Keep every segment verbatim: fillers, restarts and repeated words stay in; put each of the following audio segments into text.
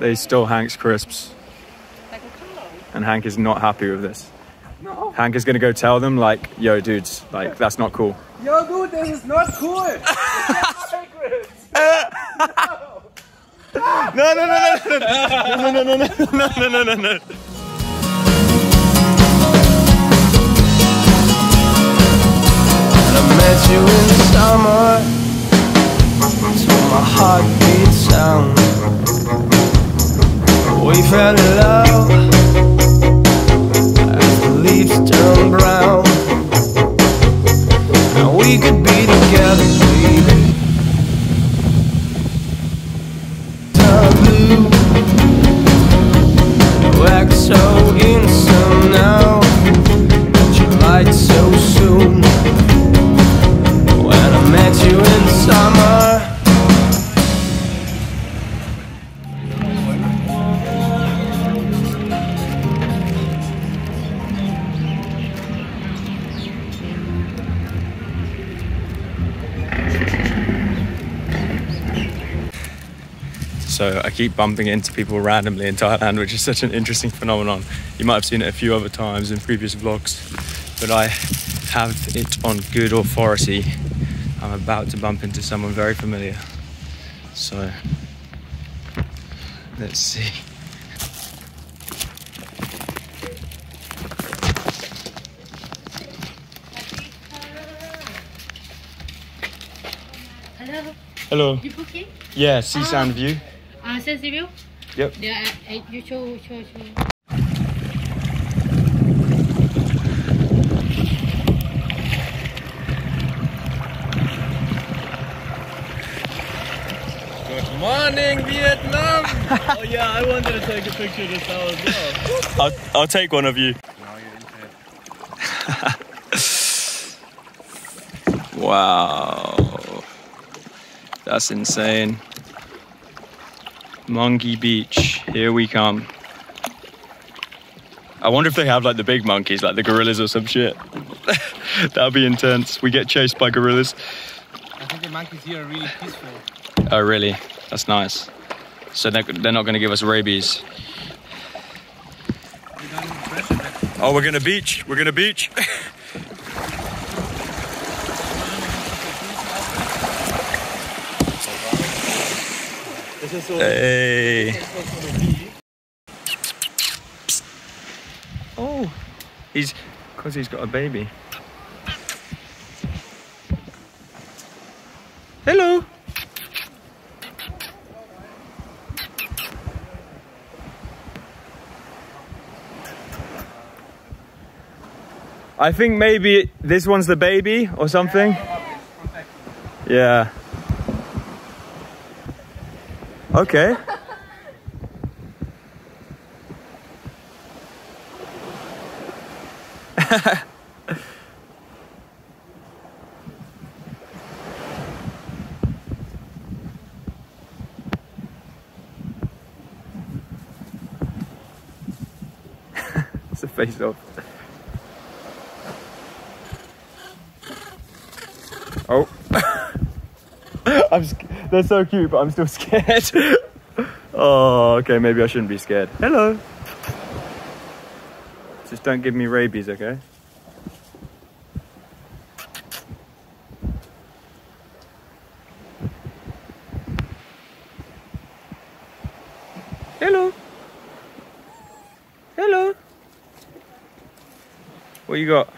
they stole Hank's crisps. And Hank is not happy with this. No. Hank is gonna go tell them like, yo dudes, like that's not cool. Yo dude, this is not cool. No, no, no, no, no, no, no, no, no, no, no, no, no. I met you in the summer, so my heart beat sound. We fell in love as the leaves turn brown. And we could be together, baby. Blue, you act so innocent now, but you lied so soon. When I met you in the summer. So I keep bumping into people randomly in Thailand, which is such an interesting phenomenon. You might have seen it a few other times in previous vlogs, but I have it on good authority. I'm about to bump into someone very familiar. So let's see. Hello. Hello. You booking? Yeah, Sea Sound Ah. View. Uh, sense review? Yep. Yeah, I, I, you show, show, show. Good morning, Vietnam. Oh yeah, I wanted to take a picture of this now as well. I'll, I'll take one of you. Wow. That's insane. Monkey Beach, here we come. I wonder if they have like the big monkeys, like the gorillas or some shit. That would be intense. We get chased by gorillas. I think the monkeys here are really peaceful. Oh really? That's nice. So they're, they're not going to give us rabies. Oh, we're going to beach. We're going to beach. Hey. Oh, he's because he's got a baby. Hello. I think maybe this one's the baby or something. Yeah. Okay. It's a face off. Oh. I'm they're so cute, but I'm still scared. Oh, okay, maybe I shouldn't be scared. Hello. Just don't give me rabies, okay? Hello. Hello. What you got?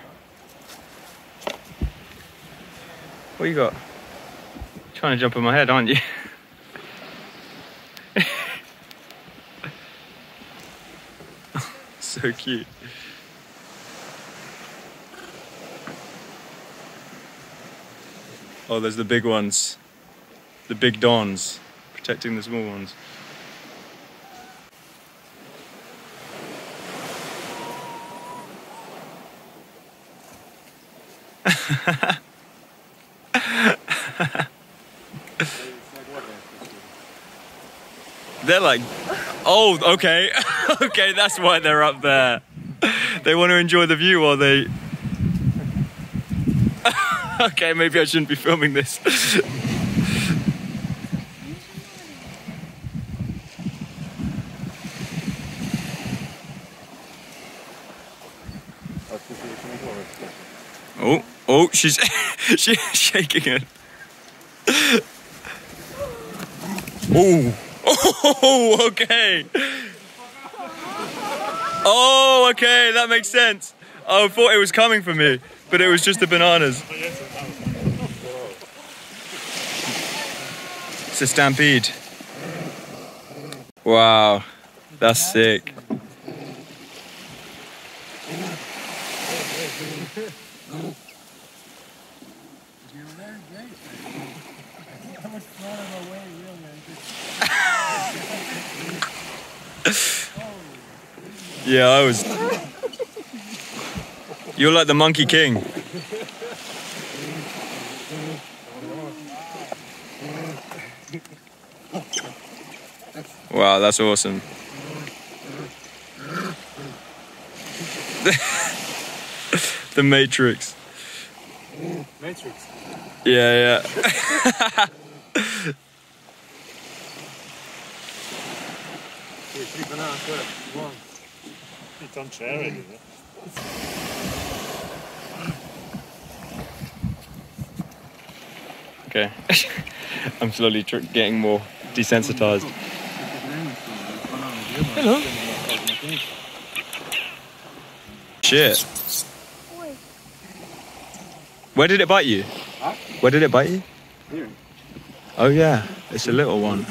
What you got? You're trying to jump on my head, aren't you? So cute. Oh, there's the big ones. The big dons protecting the small ones. They're like, oh, okay. Okay, that's why they're up there. They want to enjoy the view while they... Okay, maybe I shouldn't be filming this. Oh, oh, she's she's shaking it. Oh, oh, okay. Oh, okay, that makes sense. I thought it was coming for me, but it was just the bananas. It's a stampede. Wow, that's sick. Yeah, I was. You're like the Monkey King. Wow, that's awesome. The Matrix. Matrix. Yeah, yeah. Three bananas, good. One. Don't share it, is it? Okay. I'm slowly tr getting more desensitized. Hello. Shit. Where did it bite you? Huh? Where did it bite you? Here. Oh yeah, it's a little one.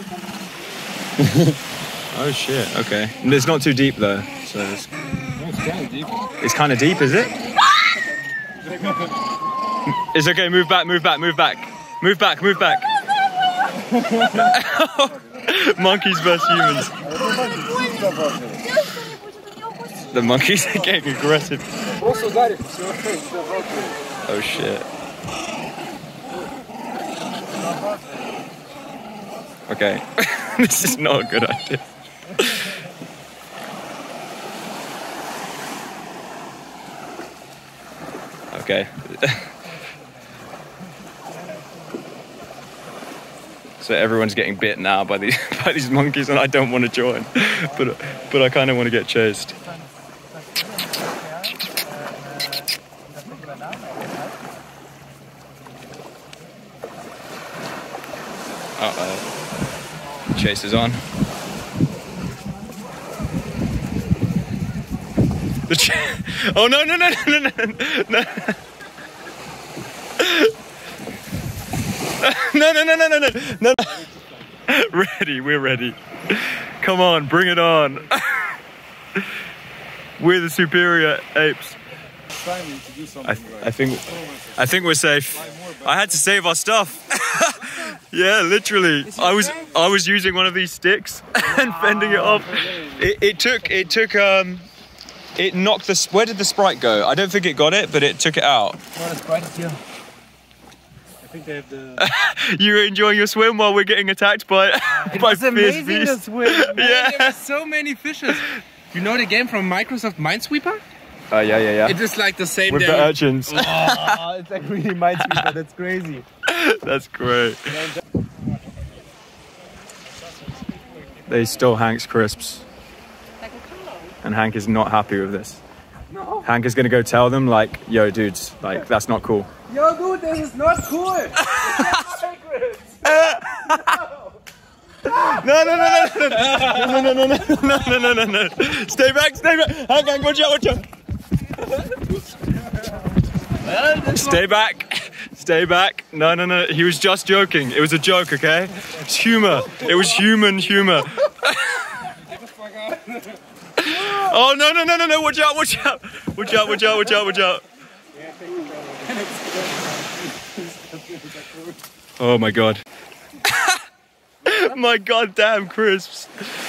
Oh shit, okay. And it's not too deep though, so it's... No, it's kind of deep. It's kind of deep, is it? It's okay, move back, move back, move back. Move back, move back. Monkeys versus humans. The monkeys are getting aggressive. Oh shit. Okay, this is not a good idea. Okay. So everyone's getting bit now by these by these monkeys, and I don't want to join, but but I kind of want to get chased. Uh oh. Chase is on. The ch oh no no no no no no. No, no, no, no, no, no, no. Ready, we're ready. Come on, bring it on. We're the superior apes. I, I think, I think we're safe. I had to save our stuff. Yeah, literally. I was, I was using one of these sticks and fending it off. It, it took, it took, um, it knocked the. Where did the Sprite go? I don't think it got it, but it took it out. I think they have the... You're enjoying your swim while we're getting attacked by, It by was fierce amazing beasts. to swim. Man, Yeah. There were so many fishes. You know the game from Microsoft Minesweeper? Oh yeah, yeah, yeah. It is like the same. With there. the urchins. Oh, it's like really Minesweeper. That's crazy. That's great. They stole Hank's crisps. And Hank is not happy with this. No. Hank is gonna go tell them like, yo dudes, like that's not cool. Yo, dude, this is not cool. No, no, no, no, no, no, no, no, no, no, no, no, no, no. Stay back, stay back. Hank, Hank, watch out, watch out. Stay back, stay back. No, no, no, he was just joking. It was a joke, okay? It's humor. It was human humor. Oh, no, no, no, no, no, watch out, watch out. Watch out, watch out, watch out, watch out. Oh my god. My goddamn crisps.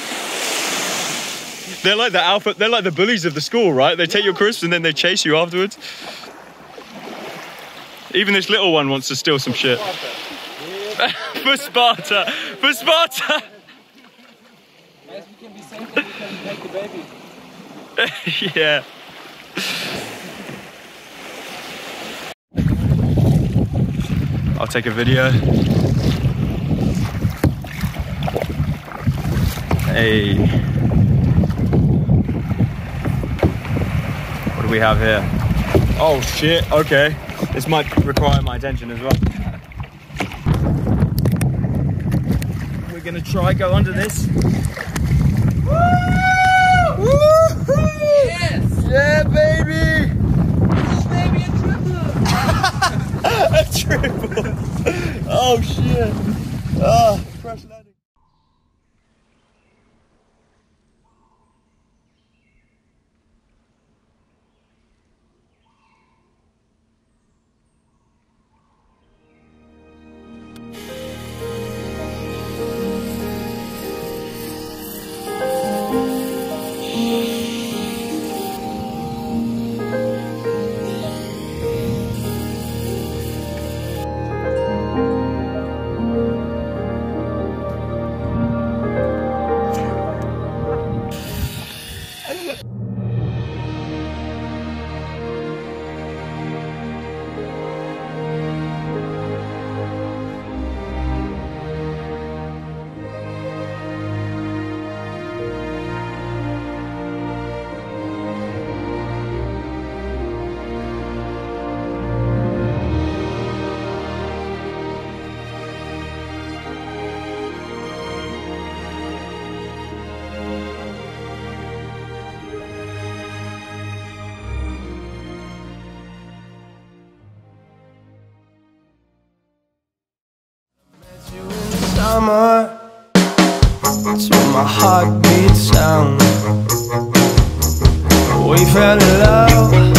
They're like the alpha, they're like the bullies of the school, right? They take your crisps and then they chase you afterwards. Even this little one wants to steal some shit. For Sparta! For Sparta! Yeah. I'll take a video. Hey. What do we have here? Oh shit, okay. This might require my attention as well. We're gonna try go under this. Woo! Woo! Yes! Yeah, baby! Maybe a triple! A triple! Oh shit! Ah, crash landing. Summer to my heartbeat sound. We fell in love.